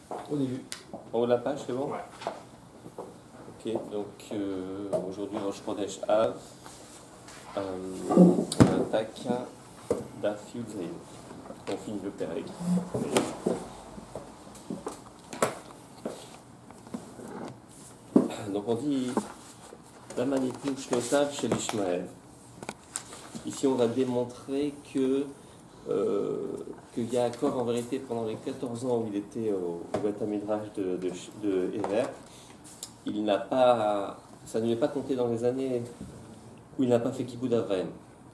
Au début. En haut de la page, c'est bon? Ouais. Ok, donc aujourd'hui, Rosh Chodesh Av, on attaque Daf Yud Zayin. On finit le Pérec. Donc on dit la manipule shnotav chez l'Ishmaël. Ici, on va démontrer que Yaakov, en vérité, pendant les 14 ans où il était au Beth Midrash de Ever, il n'a pas, ça ne lui est pas compté dans les années où il n'a pas fait Kibbutz Avraham.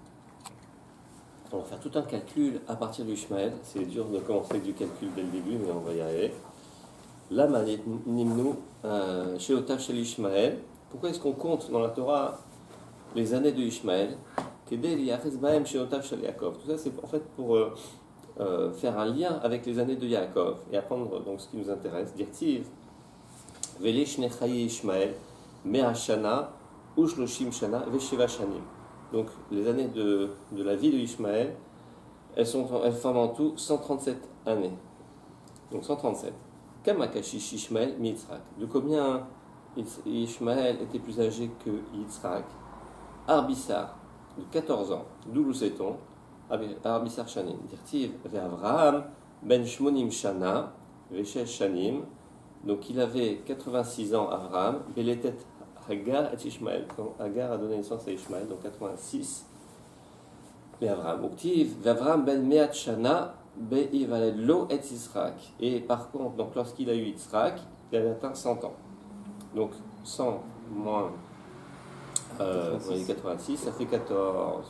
On va faire tout un calcul à partir du Ishmaël. C'est dur de commencer avec du calcul dès le début, mais on va y arriver. La manimnu sheotav shel Ishmaël. Pourquoi est-ce qu'on compte dans la Torah les années de Ishmaël? Tout ça, c'est en fait pour faire un lien avec les années de Yaakov et apprendre donc ce qui nous intéresse. Dirtiv, Vele Shnei Chaye Ishmael, Mea Shana, Ushloshim Shana, Vesheva Shanim. Donc les années de la vie de Ishmaël, elles forment en tout 137 années. Donc 137. Kamakashish Ishmael mi Yitzhak. De combien Ishmaël était plus âgé que Yitzhak? Arbissar, de 14 ans. D'où le sait-on? Arbissar Shanim. Dirtiv, Ve'Avraham, Ben Shmonim Shana, Veshesh Shanim. Donc il avait 86 ans, Avraham. Beletet Hagar et Ishmael. Quand Hagar a donné naissance à Ishmael, donc 86. Et Avraham. Uktiv, Ve'Avraham Ben Meat Shana, Be'ivaled Lo et Yitzhak. Et par contre, donc lorsqu'il a eu Yitzhak, il avait atteint 100 ans. Donc 100 moins 86, ça fait 14.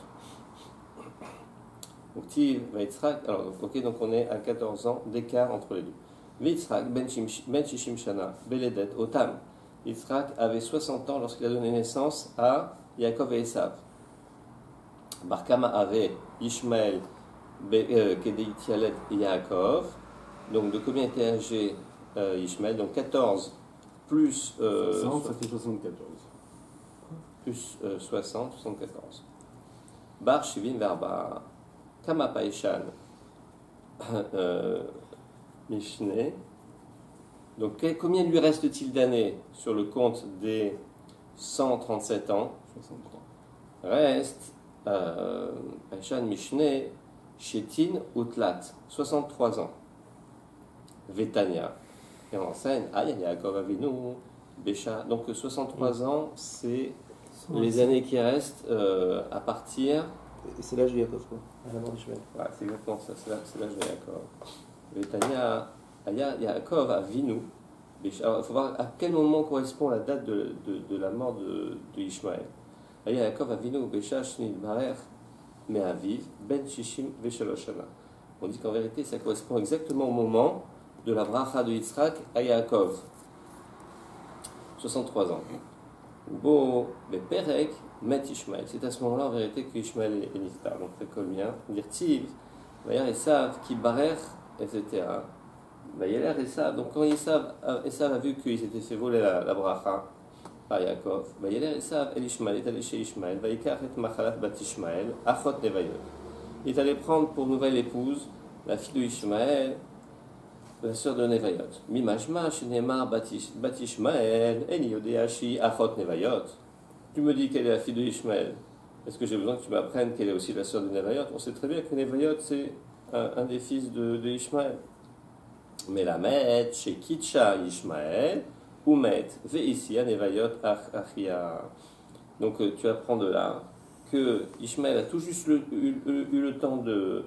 Alors, ok, donc on est à 14 ans d'écart entre les deux. Yitzhak ben Shishim Shana, Beledet, Otam. Yitzhak avait 60 ans lorsqu'il a donné naissance à Yaakov et Esav. Barkama avait Ishmael, Kedeitialet et Yaakov. Donc de combien était âgé Ishmael? Donc 14 plus. 60, ça fait 74. Plus 60, 74. Bar Shivim Verba, Kama Paishan, Mishneh. Donc, combien lui reste-t-il d'années sur le compte des 137 ans? 63. Reste Paishan Mishneh, Shetin Utlat, 63 ans. Vetania. Et on enseigne, Yaakov Avinu, Bécha. Donc, 63 ans, c'est les années qui restent à partir. Et c'est l'âge de Yaakov, quoi, à la mort d'Ishmael. Ouais, c'est exactement ça, c'est l'âge de Yaakov. Vetania, Yaakov Avinu. Alors, il faut voir à quel moment correspond la date de la mort de Ishmael. Yaakov Avinu, Bécha, Shnid Barer, Me'aviv, Ben Shishim, Veshalosh Shana. On dit qu'en vérité, ça correspond exactement au moment de la bracha de Yitzhak à Yaakov. 63 ans. Beau, mais Perek, met Ishmael. C'est à ce moment-là, en vérité, que Ishmael est niftar. Donc, c'est comme bien. Dire Tiv, d'ailleurs, Esav, qui barer, etc. D'ailleurs, Esav. Donc, quand Esav a vu qu'il s'était fait voler la bracha par Yaakov, d'ailleurs, Esav, El Ishmael, est allé chez Ishmael, Vaikar et Machalat bat Ishmael, Achot Nevayot. Il est allé prendre pour nouvelle épouse la fille de Ishmael, la sœur de Nevayot. Mimashma, Shenemar, Batishmael, Eniodeashi, Achot Nevayot. Tu me dis qu'elle est la fille de Ishmael. Est-ce que j'ai besoin que tu m'apprennes qu'elle est aussi la sœur de Nevayot? On sait très bien que Nevayot, c'est un des fils de Ishmael. Mais la met, chez Kitcha Ishmael, ou met, Veisia Nevayot Achia. Donc tu apprends de là que Ishmael a tout juste eu le temps de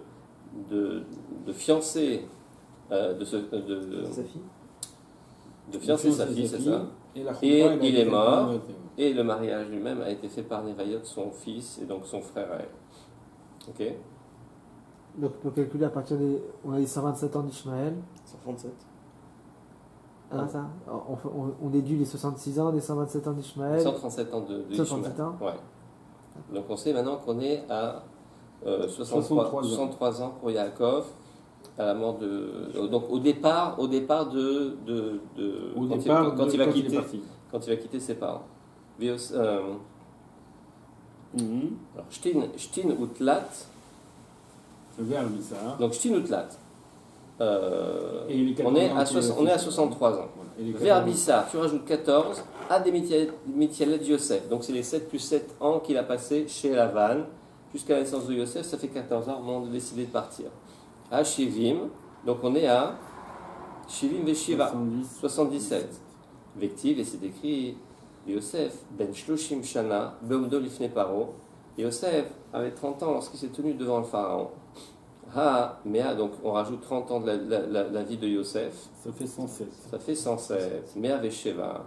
fiancer. De Sa fille. De fiancer sa fille, c'est ça. Et il est mort. Et le mariage lui-même a été fait par Nevayot, son fils, et donc son frère à elle. Ok? Donc on peut calculer à partir des. On a dit 127 ans d'Ishmaël. 137. Ah, ça on déduit les 66 ans des 127 ans d'Ishmaël. 137 ans de 137 ans. Ouais. Donc on sait maintenant qu'on est à 63 ans pour Yaakov. À la mort de. Donc au départ quand il va quitter ses parents. Alors, Shtin Utlat. Le verbe, ça. Donc Shtin Utlat. Et les on est à 14 ans, 63 ans. Voilà. Et les 14 Vers ans. Bissa, tu rajoutes 14 à des Mityalet Yosef. Donc c'est les 7 plus 7 ans qu'il a passé chez Lavan. Jusqu'à la naissance de Yosef, ça fait 14 ans au moment de décider de partir. À Shivim, donc on est à Shivim Veshiva, 77. Vective, et c'est écrit Yosef, Ben Shloshim Shana, Beomdo Lifne Paro. Yosef avait 30 ans lorsqu'il s'est tenu devant le pharaon. Ah, Mea, donc on rajoute 30 ans de la vie de Yosef. Ça fait 107. Ça fait 107. Mea Vesheva.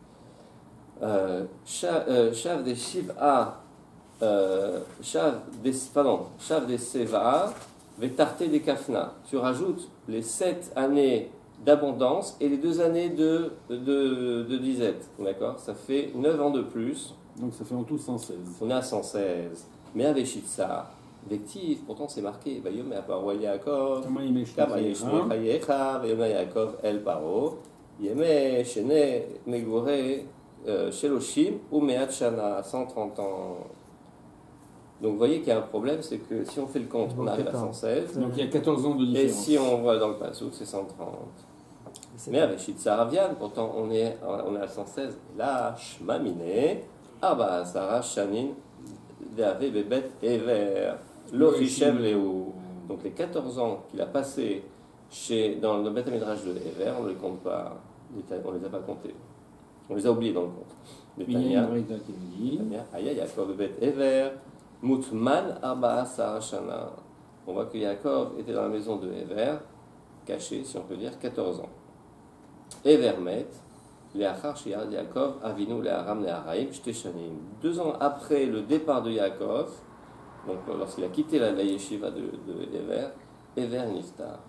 Shav de Shiv'a. Shav de Seva. Vetarte de Kafna. Tu rajoutes les 7 années d'abondance et les 2 années de disette. D'accord? Ça fait 9 ans de plus. Donc ça fait en tout 116. On est à 116. Mais avec Shitsa, Vective, pourtant c'est marqué. Bayom et Aparo Yaakov. Kama Yemesh Kama Yeshmo Chayecha. Bayom Yaakov El Paro. Yeme Shene Megore Sheloshim ou Meat Shana. 130 ans. Donc vous voyez qu'il y a un problème, c'est que si on fait le compte, on arrive à 116. Donc il y a 14 ans de Et différence. si on voit dans le Passouk, c'est 130. Mais avec Shitsa Ravian, pourtant on est à 116. Là, Shmamine, Abba Sarah Shanin, Deave Bebet Ever, Lochishev Léou. Donc les 14 ans qu'il a passé dans le Beth Midrash de Ever, on ne les compte pas, on ne les a pas comptés. On les a oubliés dans le compte. Mais il y a une braïta qui nous dit Aya Yaakov Bebet Ever, Mutman Abba Sarah Shana. On voit que Yaakov était dans la maison de Ever, caché, si on peut dire, 14 ans. Evermet, Leachar Shiar Yaakov, Avinu Leharam Leharaim, Shteshanim. 2 ans après le départ de Yaakov, donc lorsqu'il a quitté la yeshiva de Ever, Ever Niftar.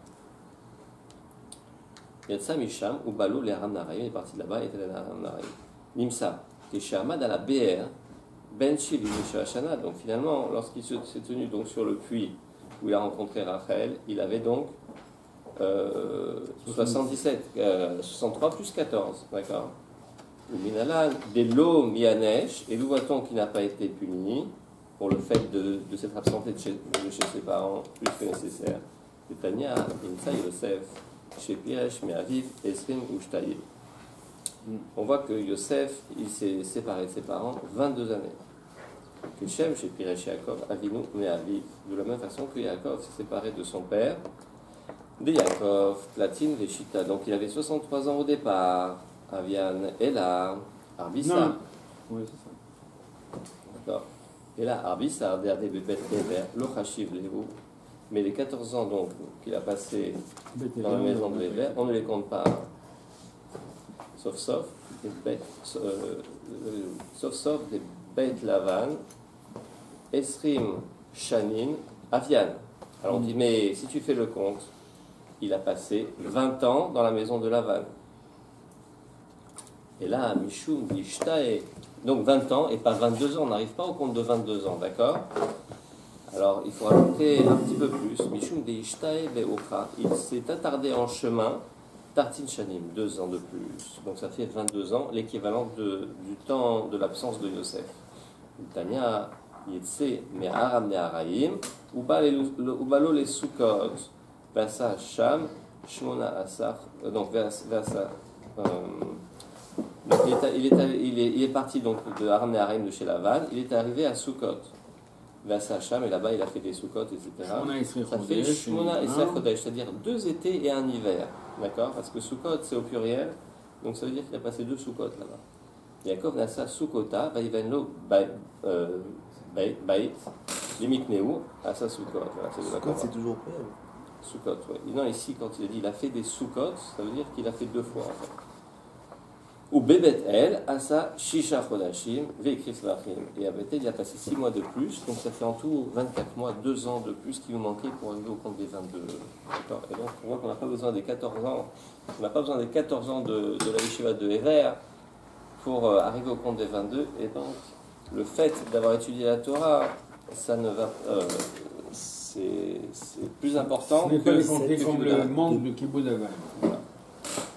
Yatsa Misham, Ubalo Leharam Leharaim, il est parti de là-bas, il était à Leharam Leharaim. Nimsa, Keshamad à la BR, Ben Shivim Shana. Donc finalement, lorsqu'il s'est tenu donc sur le puits où il a rencontré Rachel, il avait donc 63 plus 14, d'accord. Minalan, des lots mianesh, et nous voit-on qu'il n'a pas été puni pour le fait de s'être absenté de chez ses parents plus que nécessaire. Tania, Insa Yosef, chez Piresh, Meaviv, Esrim ou Shtaïl. On voit que Yosef, il s'est séparé de ses parents 22 années. Que Shem, chez Piresh Yaakov, Avinu, Meaviv, de la même façon que Yaakov s'est séparé de son père, de Yaakov, Platine, Veshita. Donc il avait 63 ans au départ. Avian, Ela, Arbissa. Oui, c'est ça. D'accord. Et là, Arbissa, Derde Bebet Ever, Lochachiv Lehu. Mais les 14 ans donc qu'il a passé dans la maison de l'Ever, on ne les compte pas. Sauf des Beit Lavan, Esrim, Shanin, Avian. Alors on dit, mais si tu fais le compte, il a passé 20 ans dans la maison de Lavan. Et là, Mishum, Ishtae, donc 20 ans et pas 22 ans, on n'arrive pas au compte de 22 ans, d'accord? Alors il faut rajouter un petit peu plus. Mishum, Ishtae, Beocha, il s'est attardé en chemin, Tartin Shanim, 2 ans de plus. Donc ça fait 22 ans, l'équivalent du temps de l'absence de Yosef. Tania, Yetse, Me'aram Ne'araim, Ubalo les Sukkot, Vasa Sham, Shmona Asaf, donc Vasa. Donc il est parti donc de Aram Ne'arim de chez Lavan, il est arrivé à Sukkot. Vasa Sham, et là-bas il a fait des Sukkot, etc. Ça fait Shmona Esser Chodesh, c'est-à-dire 2 étés et un hiver. D'accord? Parce que Sukkot c'est au pluriel, donc ça veut dire qu'il a passé 2 Sukkot là-bas. Yaakov Nasa Sukkota, Vaivenlo Bait, Limikneu, Asa Sukkot. Voilà, Sukkot, c'est toujours prêt. Sukkot, oui. Non, ici, quand il a dit il a fait des Sukkot, ça veut dire qu'il a fait 2 fois en fait. Ou Bebet El, Asa Shisha Chodashim, Vekrif Vachim. Et à Bethel, il a passé 6 mois de plus, donc ça fait en tout 24 mois, 2 ans de plus qui nous manquait pour arriver au compte des 22. D'accord. Et donc, on voit qu'on n'a pas besoin des 14 ans, on n'a pas besoin des 14 ans de la Yeshiva de Ever pour arriver au compte des 22. Et donc, le fait d'avoir étudié la Torah, ça ne va c'est plus important ce n'est que pas compté comme le manque de Kibbutz Aval. Voilà.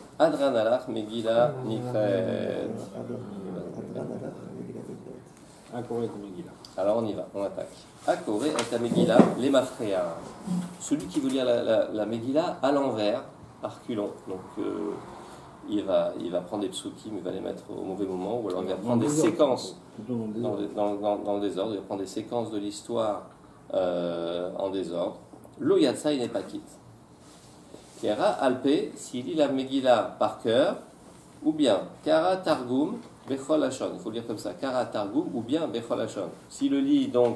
Adranalach Megillah Nifred. Akoré et Megillah. Alors on y va, on attaque. Akoré et Megillah, les Mafréa. Celui qui veut lire la Megillah à l'envers, à reculons. Donc il va prendre des psukim, il va les mettre au mauvais moment, ou alors il va prendre des séquences dans le désordre, il va prendre des séquences de l'histoire en désordre. Lo Yatsa, il n'est pas quitte. Kera Alpe, s'il lit la Megillah par cœur, ou bien Kara Targum, Bechol Hashon. Il faut lire comme ça, Kara Targum, ou bien Bechol Hashon. S'il le lit donc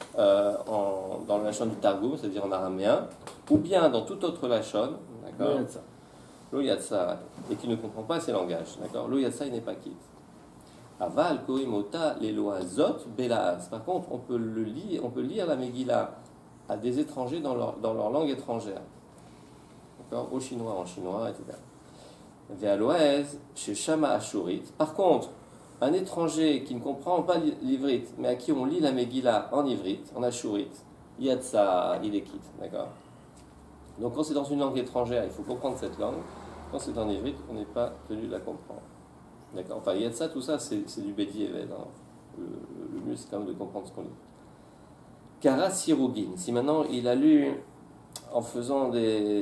dans le Lachon du Targum, c'est-à-dire en araméen, ou bien dans tout autre Lachon, d'accord, Lo Yatsa, et qui ne comprend pas ces langages, d'accord, Lo Yatsa, il n'est pas quitte. Aval Koimota, les lois Zot, Belaas. Par contre, on peut lire la Megillah à des étrangers dans leur langue étrangère. D'accord, au chinois, en chinois, etc. Ve'aloez, chez Shama Ashurit. Par contre, un étranger qui ne comprend pas l'ivrite, mais à qui on lit la Megillah en ivrite, en Ashurit, Yatsa, il est quitte. D'accord. Donc, quand c'est dans une langue étrangère, il faut comprendre cette langue. Quand c'est en ivrite, on n'est pas tenu de la comprendre. D'accord. Enfin, Yatsa, tout ça, c'est du Bedi Eved. Hein. Le mieux, c'est quand même de comprendre ce qu'on lit. Kara Sirugin. Si maintenant il a lu en faisant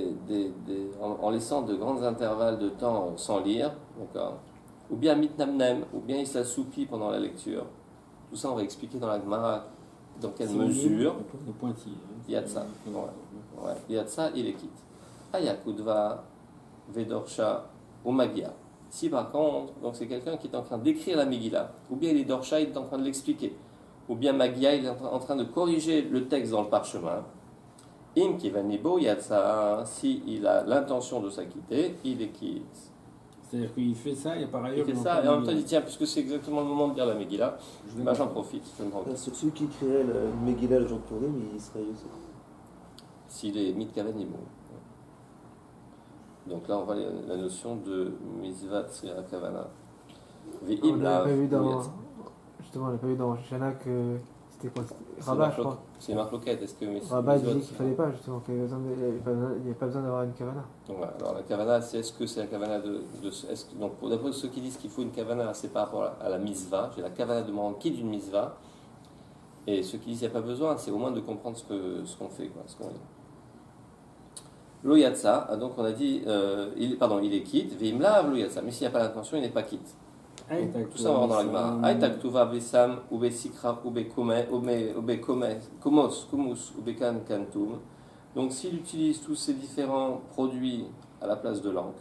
en laissant de grands intervalles de temps sans lire, d'accord, ou bien mitnamnem, ou bien il s'assoupit pendant la lecture. Tout ça, on va expliquer dans la Gemara dans quelle mesure. Les pointillés. Yatsa. Ouais. Yatsa, il est quitte. Ayakudva, Vedorsha, ou Magia. Si par contre, donc c'est quelqu'un qui est en train d'écrire la Megillah, ou bien il est Dorsha, il est en train de l'expliquer, ou bien Magia, il est en train de corriger le texte dans le parchemin. Im Kivanibo Yatsa, si il a l'intention de s'acquitter, il est quitte. C'est-à-dire qu'il fait ça et par ailleurs. Il fait ça, et en même temps il dit tiens, puisque c'est exactement le moment de lire la Megillah, j'en profite. Celui qui écrirait le Megillah le jour de Purim, il serait aussi. S'il est Mitkavanibo. Donc là, on voit la notion de Mizvat Sira Kavana. On l'avait pas vu dans. Justement, on l'a pas vu dans Shana que. C'était quoi? Rabat, je crois. C'est Marc Loquette. Est-ce que Rabat disait qu'il fallait pas, justement, qu'il n'y avait pas besoin d'avoir une kavana. Donc, voilà. Alors la kavana, est-ce que c'est la kavana donc, d'après ceux qui disent qu'il faut une kavana, c'est par rapport à la misva. J'ai la kavana de manquer d'une misva. Et ceux qui disent qu'il n'y a pas besoin, c'est au moins de comprendre ce qu'on fait, quoi, ce qu'on lit. Lo Yatsa, donc on a dit, il est quitte, Vimlav Lo Yatsa, mais s'il n'y a pas l'intention, il n'est pas quitte. Tout ça, on va voir dans la Gemara. Aïtak tuva besam, ube sikra, ube komos, kumus, ube kan kantum. Donc s'il utilise tous ces différents produits à la place de l'encre,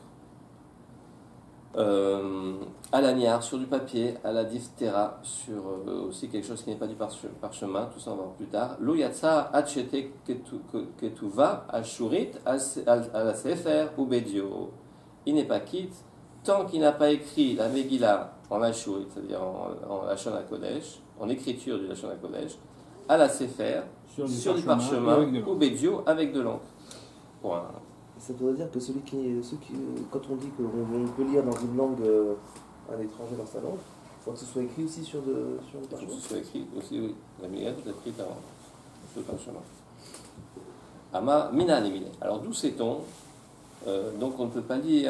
à l'aniar, sur du papier, à la diphtéra, sur aussi quelque chose qui n'est pas du parchemin, tout ça on va voir plus tard. Lo yatsa achete ketuva ashurit à la sefer ou bedio. Il n'est pas quitte tant qu'il n'a pas écrit la Megillah en ashurit, c'est-à-dire en Lachon HaKodesh, en écriture du Lachon HaKodesh, à la sefer, sur du parchemin ou bedio avec de l'encre. Point. Ça voudrait dire que quand on dit qu'on peut lire dans une langue un étranger dans sa langue, il faut que ce soit écrit aussi sur le parchemin. Il faut que ce soit écrit aussi, oui. La Megillah doit être écrite sur le parchemin. Ama mina nemile. Alors d'où sait-on donc on ne peut pas lire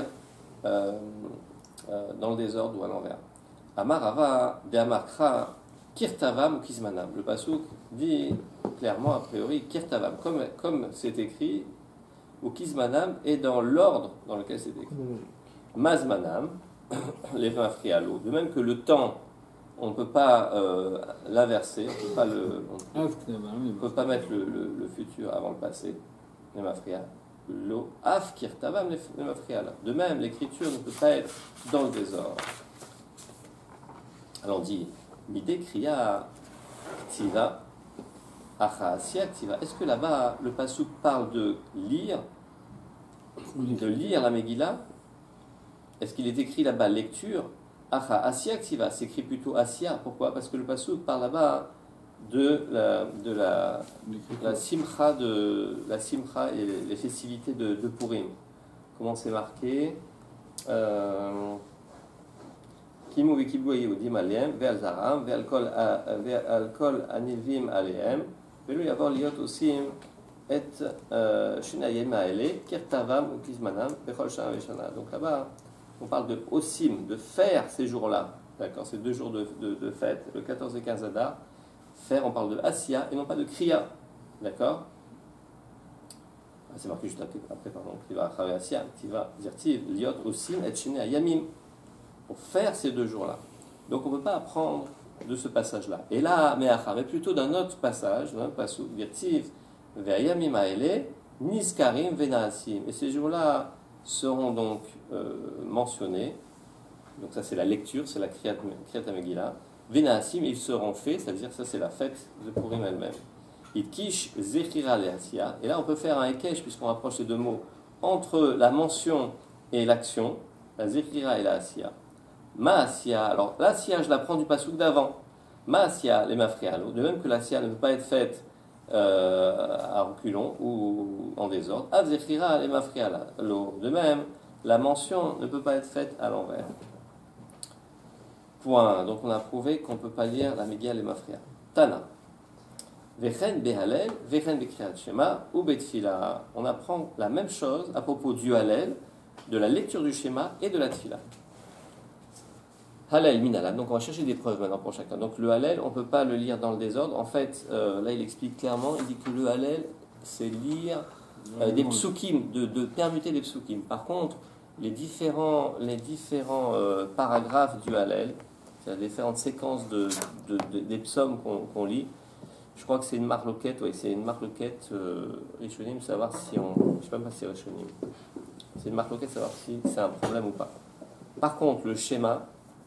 dans le désordre ou à l'envers. Amar Rava de Amarkra Kirtavam ou Kizmanam. Le pasuk dit clairement a priori Kirtavam, comme c'est écrit, ou Kizmanam est dans l'ordre dans lequel c'est écrit. Mazmanam, les mafrialo. De même que le temps, on ne peut pas l'inverser, on ne peut pas mettre le futur avant le passé, les mafrialo. Lo af kirtavam les mafrialo. De même, l'écriture ne peut pas être dans le désordre. Alors on dit, Midé kriya ktiva, acha asia ktiva. Est-ce que là-bas, le pasuk parle de lire la Megillah? Est-ce qu'il est écrit là-bas lecture? Acha asia ktiva, c'est écrit plutôt asia. Pourquoi? Parce que le pasuk parle là-bas de la simcha et les festivités de Purim. Comment c'est marqué? Kimu v'kibu yehudim alehem ve'al zaram ve'al kol anivim alehem ve'lo yavar liot osim et shnayim ha'ele kirtavam ou kizmanam bechol shana v'shana. Donc là-bas, on parle de osim, de faire ces jours-là. d'accord, c'est 2 jours de fête, le 14 et 15 Adar. Faire, on parle de Asiya et non pas de Kriya, d'accord. C'est marqué juste après pardon, Ktiva Achave Asiya, Ktiva Zirtiv, Liot, Osim, et Shene Ayamim, pour faire ces 2 jours-là. Donc on ne peut pas apprendre de ce passage-là. Et là, mais plutôt d'un autre passage, d'un passage, Zirtiv, Ve'ayamim Aele, Nizkarim Venaasim. Et ces jours-là seront donc mentionnés. Donc ça c'est la lecture, c'est la Kriyat HaMegillah. Venaasim, ils seront faits, c'est-à-dire ça c'est la fête de Purim elle-même. Itkish Zechira Leasia. Et là on peut faire un Ekesh, puisqu'on rapproche ces 2 mots, entre la mention et l'action, la Zechira et la Asiya. Maasia, alors l'Asiya je la prends du pasouk d'avant. Maasia les mafrialo, de même que l'Asiya ne peut pas être faite à reculons ou en désordre. Avzechira les mafrialo, de même, la mention ne peut pas être faite à l'envers. Point. Donc on a prouvé qu'on ne peut pas lire la Megillah les mafrialo. Tana. Vechen behalel, vechen bekriyat shema ou betfila. On apprend la même chose à propos du halel, de la lecture du schéma et de la tfila. Halel minala. Donc on va chercher des preuves maintenant pour chacun. Donc le halel, on ne peut pas le lire dans le désordre. En fait, là il explique clairement, il dit que le halel, c'est lire des psukim, de permuter les psukim. Par contre, les différents paragraphes du halel, c'est-à-dire les différentes séquences des psaumes qu'on lit, je crois que c'est une marloquette, oui, c'est une marloquette Rishonim, savoir si on. Je ne sais pas si c'est Rishonim. C'est une marloquette, savoir si c'est un problème ou pas. Par contre, le schéma.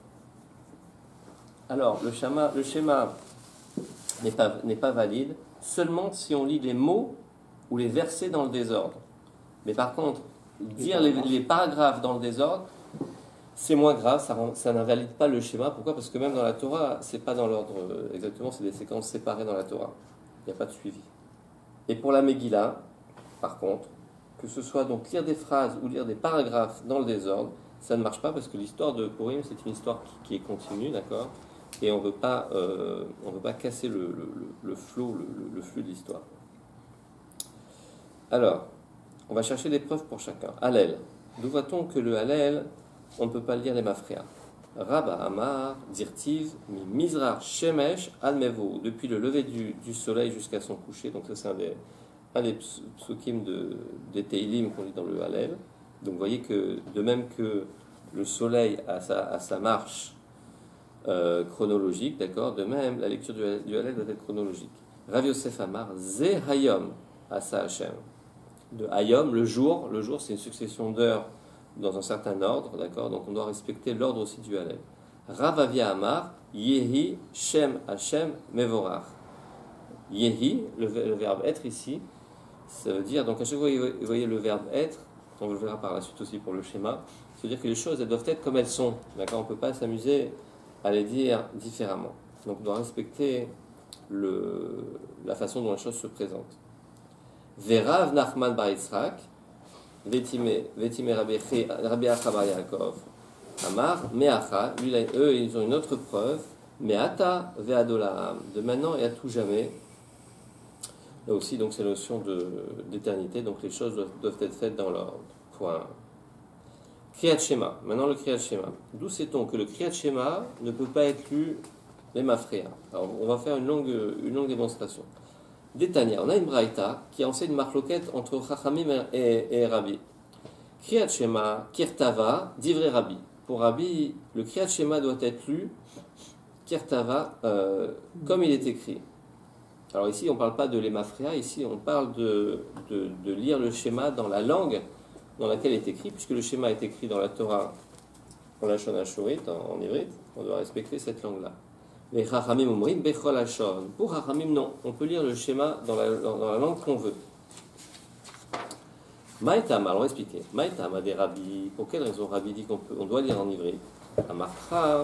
Alors, le schéma n'est pas valide seulement si on lit les mots ou les versets dans le désordre. Mais par contre, dire les paragraphes dans le désordre, c'est moins grave, ça n'invalide pas le schéma. Pourquoi ? Parce que même dans la Torah, c'est pas dans l'ordre exactement, c'est des séquences séparées dans la Torah. Il n'y a pas de suivi. Et pour la Megillah, par contre, que ce soit donc lire des phrases ou lire des paragraphes dans le désordre, ça ne marche pas parce que l'histoire de Purim, c'est une histoire qui est continue, d'accord ? Et on ne veut pas casser le flot, le flux de l'histoire. Alors, on va chercher des preuves pour chacun. Hallel. D'où voit-on que le Hallel, on ne peut pas lire les mafrias. Rabba Amar, Dirtiv, Mizrar Shemesh, Admevo, depuis le lever du soleil jusqu'à son coucher. Donc ça c'est un des psukim des Teilim qu'on lit dans le Hallel. Donc vous voyez que de même que le soleil a sa marche chronologique, d'accord, de même la lecture du Hallel doit être chronologique. Rav Yosef Amar, Ze Hayom, Asa Hashem. De Hayom, le jour c'est une succession d'heures dans un certain ordre, d'accord, donc on doit respecter l'ordre aussi du Hallel. Rav Avia Amar, Yehi Shem Hashem Mevorach. Yehi, le verbe être ici, ça veut dire, donc à chaque fois vous voyez le verbe être, on le verra par la suite aussi pour le schéma, ça veut dire que les choses elles doivent être comme elles sont, d'accord, on ne peut pas s'amuser à les dire différemment. Donc on doit respecter la façon dont les choses se présentent. Verav Nachman bar Yitzhak, Vetime Rabbi Acha bar Yaakov, Amar, Meacha, eux ils ont une autre preuve, Meata Ve'adolam, de maintenant et à tout jamais. Là aussi, donc c'est la notion d'éternité, donc les choses doivent être faites dans l'ordre. Point. Kriyat Shema. Maintenant le Kriyat Shema. D'où sait-on que le Kriyat Shema ne peut pas être lu les mafrias? Alors on va faire une longue démonstration. Détania, on a une braïta qui enseigne une marloquette entre Chachamim et Rabbi. Kriyat Shema, Kirtava, divrei Rabbi. Pour Rabbi, le Kriyat Shema doit être lu Kirtava comme il est écrit. Alors ici, on ne parle pas de l'Emafria, ici on parle de lire le schéma dans la langue dans laquelle il est écrit, puisque le schéma est écrit dans la Torah, en Lashon Hashorit, en ivrit, on doit respecter cette langue-là. Mais Chachamim Omrim Bechol Hashon. Pour Chachamim, non, on peut lire le schéma dans la langue qu'on veut. Maïtam, alors on va expliquer. Maïtam a des rabbis, pour quelle raison Rabbi dit qu'on doit lire en ivrit? Amarcha.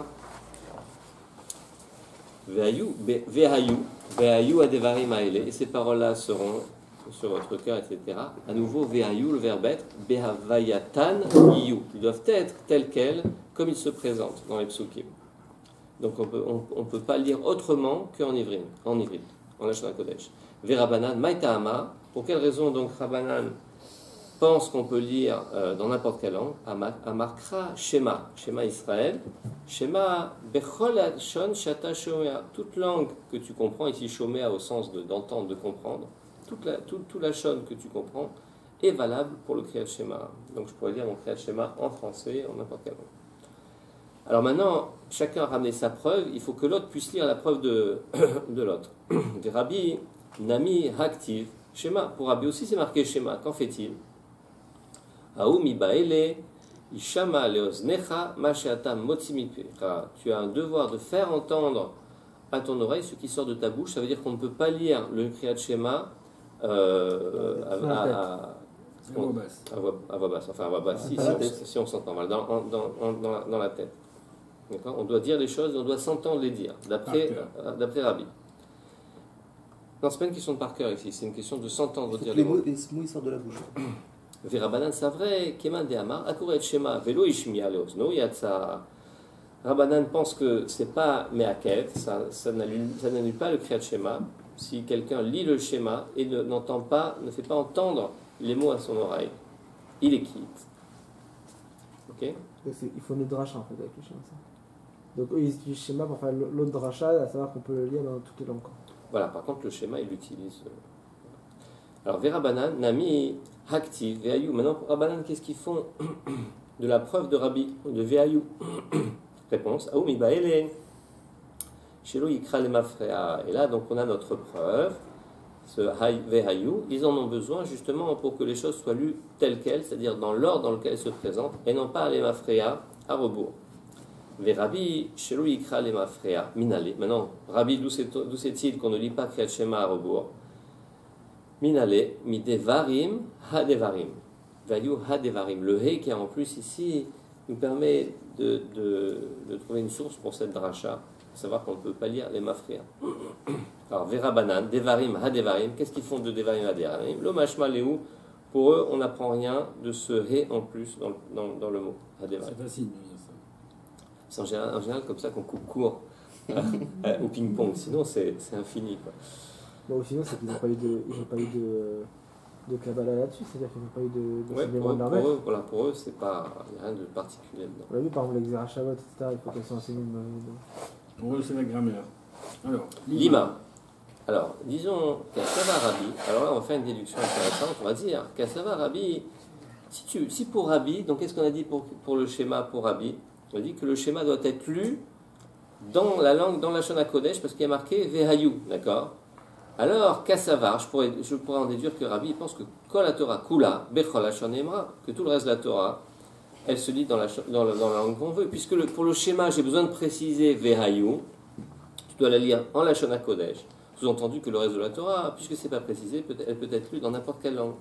Vehayu adevarim aele, et ces paroles-là seront sur votre cœur, etc. À nouveau, vehayu, le verbe être, behavayatan yu. Ils doivent être tels quels, comme ils se présentent dans les psukim. Donc on peut pas lire autrement qu'en ivrit, en Lashon HaKodesh. Verabanan, maïtahama, pour quelle raison donc Rabbanan pense qu'on peut lire dans n'importe quelle langue, Amarkra Shema, Shema Israël, Shema Bechol Shon Shata Shomea, toute langue que tu comprends, ici Shomea au sens d'entendre, de comprendre, toute la Shon que tu comprends est valable pour le Kriyat Shema. Donc je pourrais lire mon Kriyat Shema en français, en n'importe quelle langue. Alors maintenant, chacun a ramené sa preuve, il faut que l'autre puisse lire la preuve de l'autre. Des Rabbi, Nami, Haktiv, Shema. Pour Rabbi aussi c'est marqué Shema, qu'en fait-il? Aoumi Baele, Ishama Leoznecha, Masheatam Motsimipecha. Tu as un devoir de faire entendre à ton oreille ce qui sort de ta bouche. Ça veut dire qu'on ne peut pas lire le Kriyat Shema à voix basse. Enfin, à voix basse, si on s'entend mal, dans la tête. D'accord, on doit dire les choses, on doit s'entendre les dire, d'après Rabbi. Non, c'est pas une question de par cœur ici, c'est une question de s'entendre dire les mots. Les mots ils sortent de la bouche. Verabanan savre, Keman de Amar, Akuret Shema, Velo Ishmiya Leozno, Yatsa. Rabbanan pense que c'est pas Meakev, ça n'annule pas le Kriyat Shema. Si quelqu'un lit le schéma et n'entend pas, ne fait pas entendre les mots à son oreille, il est quitte. Ok? Il faut une dracha en fait avec le schéma. Ça. Donc eux ils utilisent le schéma pour faire l'autre dracha, à savoir qu'on peut le lire dans toutes les langues. Voilà, par contre le schéma il l'utilise. Alors Verabanan, Nami, Hakti, Veayu. Maintenant pour Rabbanan, qu'est-ce qu'ils font de la preuve de Rabbi, de Veayu? Réponse, Aoumi Baele. Shelo Yikra le Mafrea. Et là, donc, on a notre preuve, ce Vehayu. Ils en ont besoin justement pour que les choses soient lues telles quelles, c'est-à-dire dans l'ordre dans lequel elles se présentent, et non pas les Mafrea à rebours. Rabbi, Shelo Yikra le Mafrea, Minale. Maintenant, Rabbi, d'où c'est-il qu'on ne lit pas Kriyat Shema à rebours? Minale, Midevarim, Hadevarim. Vehayu, Hadevarim. Le He qui est en plus ici nous permet de trouver une source pour cette dracha. Savoir qu'on ne peut pas lire les mafria. Alors, Verabanan, Devarim, Hadevarim, qu'est-ce qu'ils font de Devarim, Hadevarim? Le Mashma Léou, pour eux, on n'apprend rien de ce He en plus dans le mot Hadevarim. C'est facile de dire ça. C'est en général comme ça qu'on coupe court au ping-pong, sinon c'est infini. Quoi. Bon, sinon, c'est qu'ils n'ont pas eu de Kabbalah là-dessus, c'est-à-dire qu'ils n'ont pas eu de pour eux, c'est pas, il n'y a rien de particulier dedans. On l'a vu, par exemple, les Xerashavot, etc., il faut qu'elles soient enseignées. Pour eux, c'est la grammaire. Alors, Lima. Alors, disons Kassava Rabbi. Alors là, on va faire une déduction intéressante. On va dire Kassava Rabbi. Si pour Rabbi, donc qu'est-ce qu'on a dit pour le schéma pour Rabbi? On a dit que le schéma doit être lu dans la langue, dans la Shona Kodesh, parce qu'il y a marqué Vehayu, d'accord? Alors, Kassavar, je pourrais en déduire que Rabbi pense que Kol la Torah Kula, Bechol Hashon Emra, que tout le reste de la Torah, elle se lit dans la langue qu'on veut. Puisque pour le schéma, j'ai besoin de préciser Vehayu, tu dois la lire en Lashon HaKodesh. Sous-entendu que le reste de la Torah, puisque ce n'est pas précisé, elle peut être lue dans n'importe quelle langue.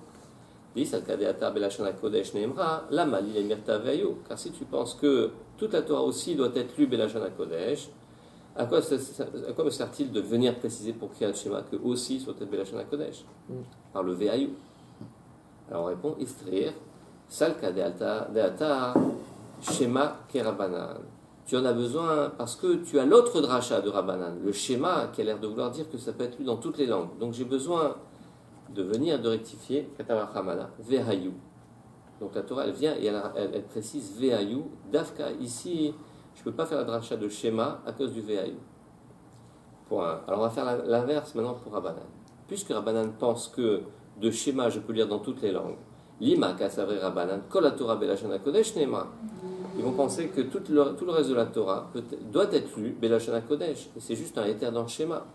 Car si tu penses que toute la Torah aussi doit être lue Belashon HaKodesh, à quoi me sert-il de venir préciser pour Kriyat Shema que aussi soit être Belashon HaKodesh par le Vehayu? Alors on répond Istrir, Salka Deata, Shema Kerabanan. Tu en as besoin parce que tu as l'autre dracha de Rabbanan, le schéma qui a l'air de vouloir dire que ça peut être lu dans toutes les langues. Donc j'ai besoin de venir de rectifier Katavachamana, Vehayu. Donc la Torah elle vient et elle précise Vehayu. Dafka, ici, je ne peux pas faire la dracha de schéma à cause du Vehayu. Point. Alors on va faire l'inverse maintenant pour Rabbanan. Puisque Rabbanan pense que de schéma je peux lire dans toutes les langues, Lima Kasavre Rabbanan, Kol la Torah Belashon HaKodesh Nema. Ils vont penser que tout le reste de la Torah doit être lu Belashon HaKodesh. Et c'est juste un éther dans le schéma.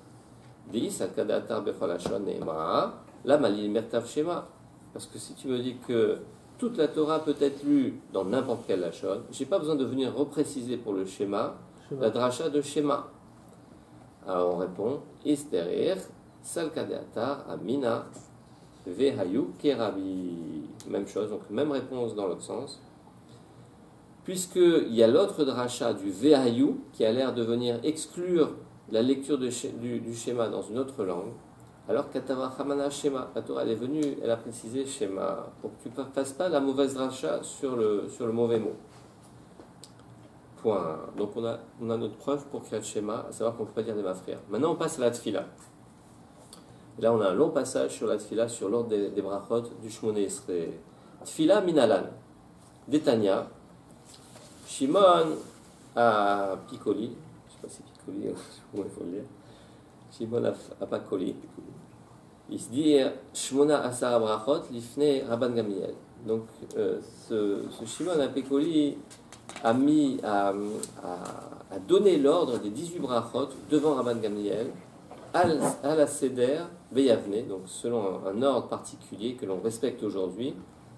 Parce que si tu me dis que toute la Torah peut être lue dans n'importe quel lachon, je n'ai pas besoin de venir repréciser pour le schéma la dracha de schéma. Alors on répond Isterir, Salkadeatar, Amina, Vehayu, Kerabi. Même chose, donc même réponse dans l'autre sens. Puisqu'il y a l'autre dracha du Vehayu qui a l'air de venir exclure la lecture du schéma dans une autre langue, alors Katavachamana Shema, la Torah elle est venue, elle a précisé Shema, pour que tu ne fasses pas la mauvaise dracha sur le mauvais mot. Point. Donc on a notre preuve pour Kriyat Shema, à savoir qu'on ne peut pas dire des mafrières. Maintenant on passe à la tfila. Et là, on a un long passage sur la tfila, sur l'ordre des brachot du Shmoné Esrei. Tfila minalan, d'Etania, Shimon à Piccoli, je ne sais pas si Piccoli, comment il faut le dire, Shimon à Piccoli, il se dit Shmona Asara Brachot, Lifne Rabban Gamliel. Donc, ce Shimon à Piccoli a donné l'ordre des 18 brachot devant Rabban Gamliel à la Seder Beyavne, donc selon un ordre particulier que l'on respecte aujourd'hui,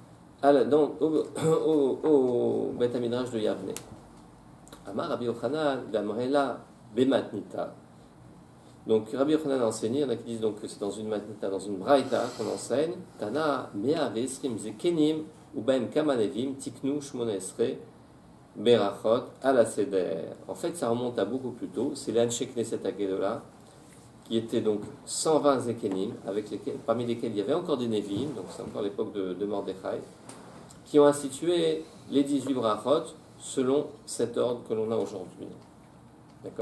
au Beth Midrash de Yavne. Amar Rabbi Yochanan Gamrela Bematnita. Donc Rabbi Yochanan a enseigné, il y en a qui disent donc que c'est dans une matnita, dans une braïta qu'on enseigne. Tana Mea Vesrim Zekenim Uben Kamanevim Tiknu Shmona Esrei Berachot à la Seder. En fait, ça remonte à beaucoup plus tôt. C'est l'Anshek Knesset Agedola, qui était donc 120 Zekenim, parmi lesquels il y avait encore des Nevim, donc c'est encore l'époque de Mordechai, qui ont institué les 18 brachot selon cet ordre que l'on a aujourd'hui. D'accord ?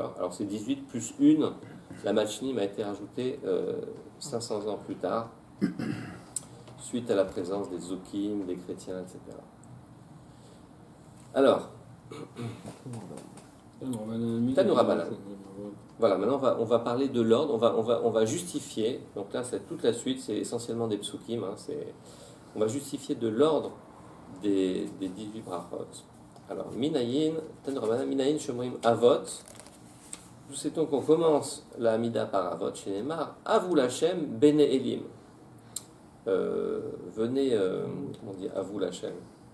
Alors c'est 18 plus 1, la Machnim a été rajoutée 500 ans plus tard, suite à la présence des Zokim, des chrétiens, etc. Alors, Tanourabanan. Voilà, maintenant on va parler de l'ordre, on va justifier, donc là c'est toute la suite, c'est essentiellement des psukim, on va justifier de l'ordre des 18 brachot. Alors, Minayin, Tanourabanan, Minayin, Shomrim, Avot. Nous savons qu'on commence la Amida par Avot chez Neymar, Avou Lachem, Bene Elim. Venez, comment on dit, Avou Lachem.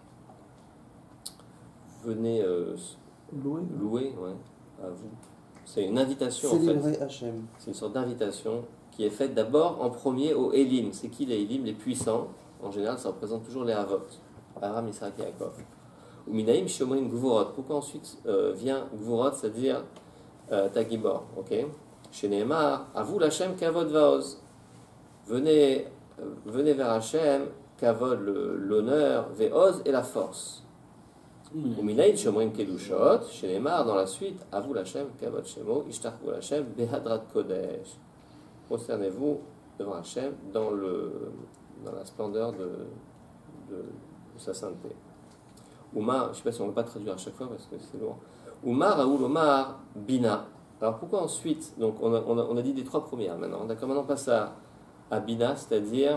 Venez louer, ouais, à vous. C'est une invitation en fait. Hachem. C'est une sorte d'invitation qui est faite d'abord en premier aux Elim. C'est qui les Elim? Les puissants. En général, ça représente toujours les Avot. Abraham, Isaac et Yaakov. Ou Minaïm, Shomrim, Gvurot. Pourquoi ensuite vient Gvurot, c'est-à-dire Tagibor, ok? Chez Nehemar, à vous l'Hachem Kavod Vaoz. Venez vers Hachem, Kavod l'honneur, Veoz et la force. Ou Minaïd Shomrim Kedushot, chez Nehemar, dans la suite, à vous l'Hachem Kavod Shemo, Ishtarku l'Hachem, Behadrat Kodesh. Prosternez-vous devant Hachem dans la splendeur de sa sainteté. Oumar, je ne sais pas si on ne va pas traduire à chaque fois parce que c'est lourd. Oumar, Aoul, Omar, Bina. Alors pourquoi ensuite, donc on a dit des trois premières maintenant, d'accord, maintenant on passe à Bina, c'est-à-dire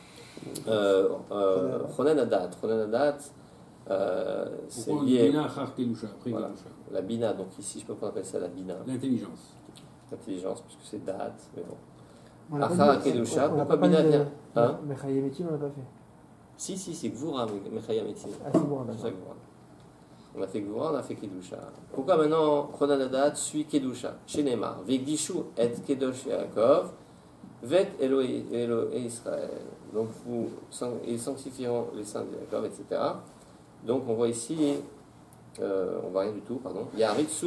Chonen Adat. Chonen Adat, c'est lié. Bina, Achar Kedusha, après Voilà. Kedusha. La Bina, donc ici je peux pas appeler ça la Bina. L'intelligence. L'intelligence, puisque c'est Dat, mais bon. On l'a pas Achar dit, Kedusha, on l'a pourquoi pas Bina dit, vient hein? Mais Chayemetim, on l'a pas fait. Si, c'est Gvura, Mechayam Etim. Ah, c'est bon, C'est ça, d'accord. Gvura. On a fait Gvura, on a fait Kedusha. Pourquoi maintenant Chonan Adat suit Kedusha? Chez Neymar, Vegdishu et Kedosh Yaakov, Vet Elo et Israël. Donc ils sanctifieront les saints de Yaakov, etc. Donc on voit ici, on voit rien du tout, pardon. Yaritsu,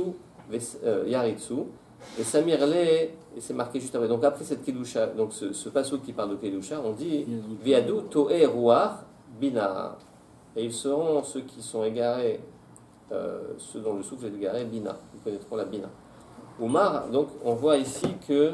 et Samirle, et c'est marqué juste après. Donc après cette Kedusha, donc ce passage qui parle de Kedusha, on dit Viadu Toe Ruach Bina. Et ils seront ceux qui sont égarés, ceux dont le souffle est égaré, Bina. Ils connaîtront la Bina. Oumar, donc on voit ici que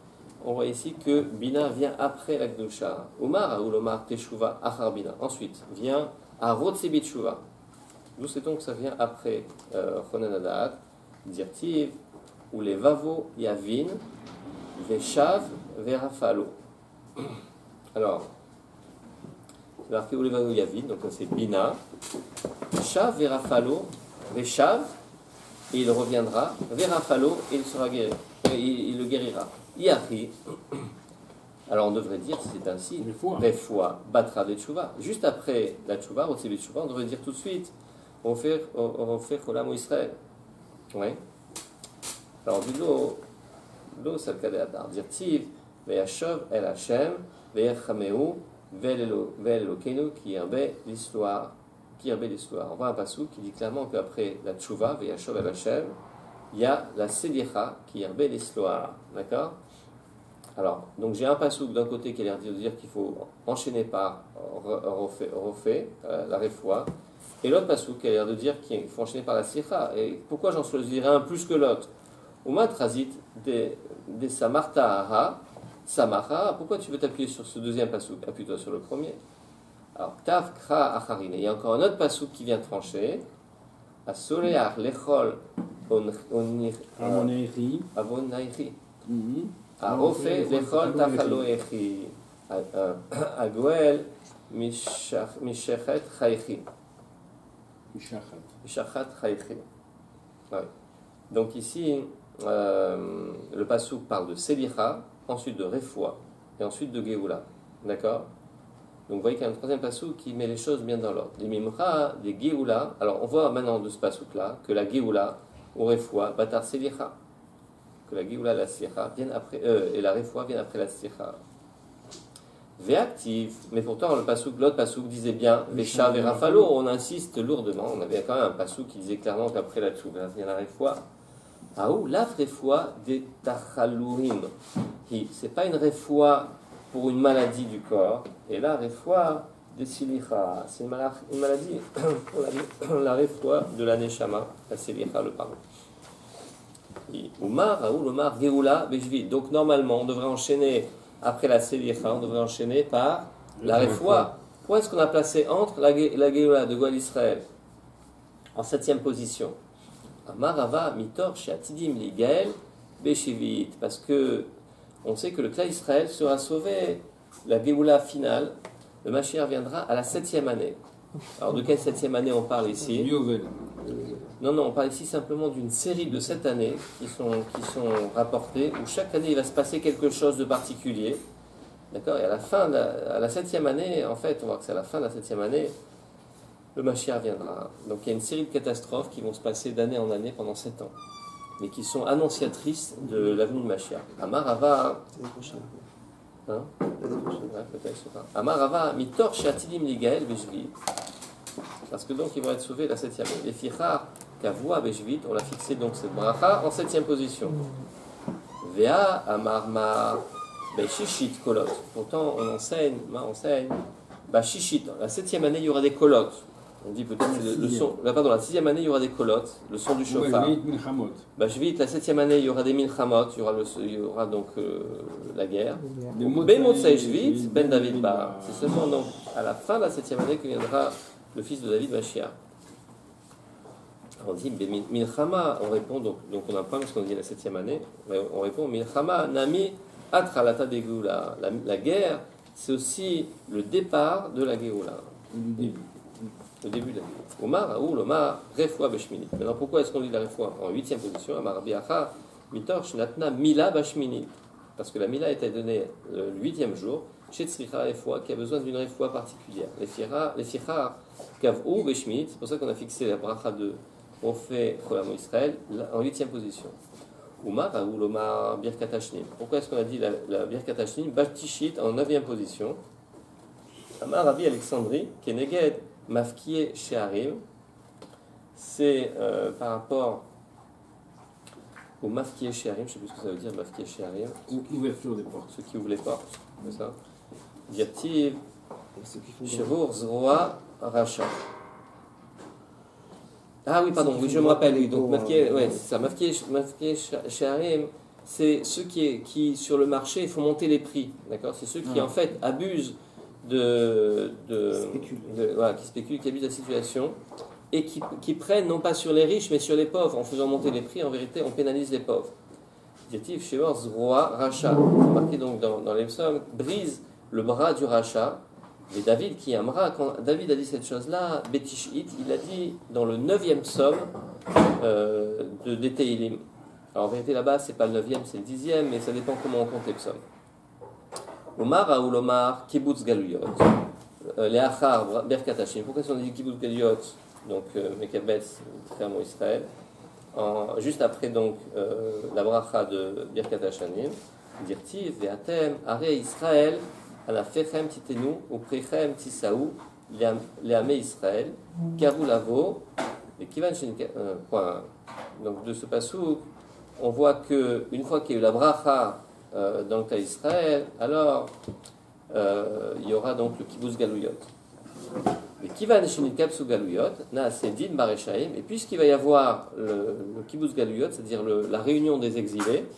Bina vient après la Kedusha. Oumar, ou l'Omar Teshuva Achar Bina. Ensuite vient Arotsebit Shuva. D'où sait-on que ça vient après Chonen Adat, Dirtiv, ou les Vavo Yavin, Veshav Verafalo. Alors, c'est marqué ou les Vavo Yavin, donc c'est Bina, Shav Verafalo, Veshav, et il reviendra, Verafalo, et il sera guéri, il le guérira. Yahi. Alors on devrait dire, si c'est ainsi, Refoua, Batra de Tchouva. Juste après la Tchouva, Rotsebi Tchouva, on devrait dire tout de suite, on fait Cholam ou Israël. Oui. Alors du l'eau, c'est le cas de Hadar. Dire Tiv, Veyashov, El Hashem, Veyachameu, Velelokenu, qui herbait l'histoire. On voit un passou qui dit clairement qu'après la Tchouva, Veyashov, El Hashem, il y a la Sedicha, qui herbait l'histoire. D'accord? Alors, donc j'ai un passouk d'un côté qui a l'air de dire qu'il faut enchaîner par refait, la refoua, et l'autre passouk qui a l'air de dire qu'il faut enchaîner par la sikha. Et pourquoi j'en choisirais un plus que l'autre? Uma transit de samarta aha, Samara, pourquoi tu veux t'appuyer sur ce deuxième pasouk? Appuie-toi sur le premier. Alors, Tav, Kra, Acharine. Il y a encore un autre pasouk qui vient trancher. Asoleach, Lechol, Amoneiri. Avonairi. Ah, Aofe, Lechol, Tachaloechi. Agoel, Mishechet, Chaychi. Mishachat, Chaychi. Donc ici, le pasouk parle de Selicha, ensuite de Refoua, et ensuite de Géoula. D'accord? Donc vous voyez qu'il y a un troisième pasouk qui met les choses bien dans l'ordre. Les Mimra, des Géoula. Alors on voit maintenant de ce pasouk-là que la Géoula, ou Refoua, Batar Selicha. Que la Géoula et la Selicha viennent après, et la Refoua viennent après la Selicha. Véactive, mais pourtant l'autre pasouk disait bien Vesha Verafalo, on insiste lourdement. On avait quand même un pasouk qui disait clairement qu'après la Tchouva vient la Refoua. Aou, la Refoua des Tachalourim. C'est pas une Refoua pour une maladie du corps, et la Refoua des Silicha, c'est une maladie pour la Refoua de la Neshama, la Silicha le parle. Oumar, Aou, l'Omar, Géoula, Bejvit. Donc normalement, on devrait enchaîner. Après la Selicha, on devrait enchaîner par la Refoua. Pourquoi est-ce qu'on a placé entre la Géoula de Goal Israël en 7e position? Amarava mitor sheatidim ligael beshivit, parce que on sait que le clan Israël sera sauvé, la Géoula finale, le Mashiach viendra à la 7e année. Alors de quelle 7e année on parle ici? Non, on parle ici simplement d'une série de 7 années qui sont rapportées, où chaque année il va se passer quelque chose de particulier. D'accord? Et à la 7e année, en fait, on va voir que c'est à la fin de la 7e année, le Mashiach viendra. Donc il y a une série de catastrophes qui vont se passer d'année en année pendant 7 ans, mais qui sont annonciatrices de l'avenue de Mashiach. Amarava. L'année prochaine. Hein? L'année prochaine. Ouais, peut-être, je sais pas. Amarava mitor shatidim ligael bejvit. Parce que donc ils vont être sauvés la 7e année. Les fichar kavua bejvit, on l'a fixé donc cette bracha en 7e position. Vea amarma beshishit kolot. Pourtant on enseigne, shishit. La 7e année il y aura des kolot. On dit peut-être le son. Là, pardon, la 6e année il y aura des kolot, le son du shofar. Beshvit, la 7e année il y aura des milchamot, il y aura donc la guerre. Bemotzei shvit ben David bar. C'est seulement donc à la fin de la 7e année que viendra le fils de David Mashiach. On dit Milchama, on répond, donc on a un problème parce qu'on dit la 7e année, on répond Milchama Nami Atralata de Géoula. La guerre, c'est aussi le départ de la Géoula. Le début de la Géoula. Omar, Aoul, Omar, Refoua Beshminit. Maintenant, pourquoi est-ce qu'on dit la Refoua en 8e position? Amar Biacha, Mitor, Shnatna, Mila Bashminit. Parce que la Mila était donnée le 8e jour, chez Tzricha Refoua, qui a besoin d'une Refoua particulière. Les Fichar, Kavou Beshminit, c'est pour ça qu'on a fixé la bracha de on fait Cholam Israël en 8e position. Oumar, Aoul, Omar, Birkat Hashnim. Pourquoi est-ce qu'on a dit la Birkat Hashnim? Batishit en 9e position. Amar Rabbi Alexandrie, Keneged, Mafkiye Sheharim, c'est par rapport au Mafkiye Sheharim, je ne sais plus ce que ça veut dire, Mafkiye Sheharim. Ouverture des portes. Ceux qui ouvrent les portes, c'est ça. Dirtiv, Shevur, Zroa, Racha. Ah oui, pardon, oui, je me rappelle, oui. Donc Mafkiye, ouais, c'est ça. Mafkiye Sheharim, c'est ceux qui, sur le marché, font monter les prix. D'accord? C'est ceux qui, en fait, abusent qui spéculent, qui abusent de la situation et qui prennent non pas sur les riches mais sur les pauvres en faisant monter les prix. En vérité, on pénalise les pauvres. Dirtiv Shevor Zroa Racha. C'est marqué donc dans les psaumes, brise le bras du Racha. Et David qui aimera, quand David a dit cette chose-là, Betishit, il a dit dans le 9e psaume de Teilim. Alors en vérité là-bas, c'est pas le 9e, c'est le 10e, mais ça dépend comment on compte les psaumes. Omar Aoul Omar Kibbutz Galuyot. Les Achar Birkat Hashim. Pourquoi est-ce qu'on dit Kibbutz Galuyot? Donc Mekabetz, Créamo Israël. Juste après donc la bracha de Birkat Hashim. Dirtiv Ve'atem Are Israël Ala Fechem Titenu ou Prechem Tisaou Leame Israël Kavu Lavo et Kivan point. Donc de ce passouk, on voit que une fois qu'il y a eu la bracha dans le cas d'Israël, alors il y aura donc le kibbutz galouyot. Mais qui va définir le kibbutz galouyot, na c'est din bareshaim, et puisqu'il va y avoir le kibbutz galouyot, c'est-à-dire la réunion des exilés,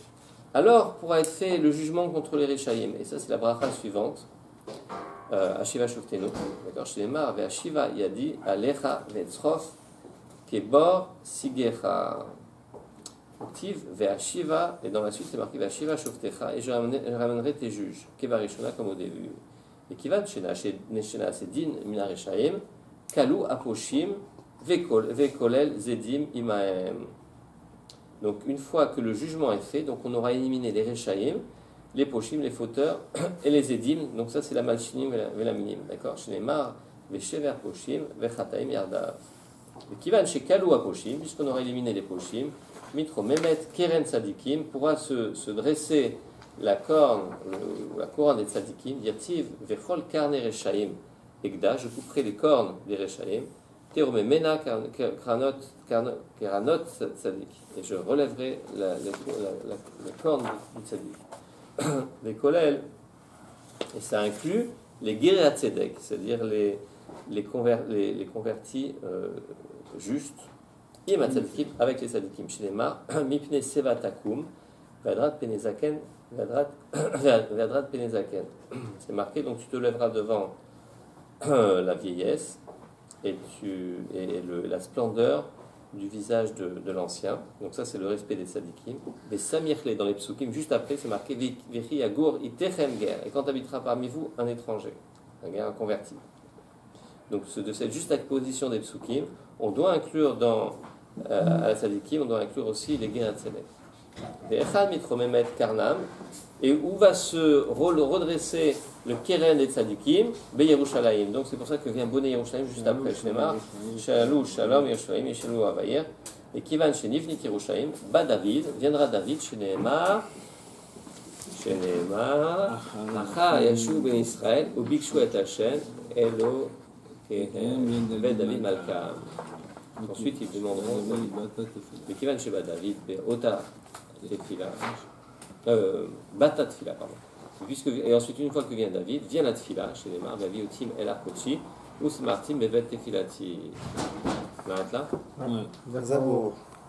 Alors pourra être fait le jugement contre les Rechaïm. Et ça, c'est la bracha suivante. Ashiva Shoftenu. D'accord, chez les Mar, Ashiva Yadi, Alecha Vetzrof, Kebor Sigecha. Tiv Ve'ashiva, et dans la suite c'est marqué Ve'ashiva Shoftecha, et je ramènerai tes juges, Kevarishona comme au début. Et Kivan Neshena Sedin Mina Rechaim, Kalu Aposhim, Ve'kolel Zedim Imaem. Donc une fois que le jugement est fait, donc on aura éliminé les Rechaim, les Poshim, les fauteurs, et les Zedim, donc ça c'est la Malchinim et la Minim, d'accord? Shneimar, Ve'shever Poshim, Ve'chataim Yardav. Et Kivan Shekalu Aposhim, puisqu'on aura éliminé les Poshim, Mitro Mehmet Keren Tzadikim pourra se dresser la couronne des Tzadikim, Yativ Vechol Karne Rechaim Egda, je couperai les cornes des Rechaim, Théorme Mena Keranot Tzadik, et je relèverai la corne du Tzadik. Les Kolel, et ça inclut les Gerat Tzedek, c'est-à-dire les convertis justes. Avec les tzadikim, Shnema, Mipne Sevatakum, Vadrat Penezaken, Vadrat Penezaken. C'est marqué, donc tu te lèveras devant la vieillesse et la splendeur du visage de l'ancien. Donc ça, c'est le respect des tzadikim. Mais Samirchle, dans les psukim, juste après, c'est marqué Vechi Agur Itechem Ger. Et quand habitera parmi vous un étranger, un converti. Donc de cette juste position des psukim, on doit inclure à la tzadikim, on doit inclure aussi les Gerat Tzedek. Et Echad Mitro Mehmet Karnam, et où va se redresser le Keren des tzadikim, Be Yerushalayim. Donc c'est pour ça que vient Boné Yerushalayim juste après Shnemar, Shalou Shalom Yerushalayim Yeshelou Avayer, et Kivan Shenivnit Yerushalayim, Ba David, viendra David, Shneemar, Acha Yashu Ben Israël, ou Bikshu et Hashem, Elo Ben David Malka. Ensuite, ils demanderont mais qui va chez David, Ota Tefila, Bata Tefila, pardon. Et ensuite, une fois que vient David, vient la Tefila chez les Mar, David Otim El Arkochi, ou Smartim Bevet Tefilati. On arrête là? Ouais.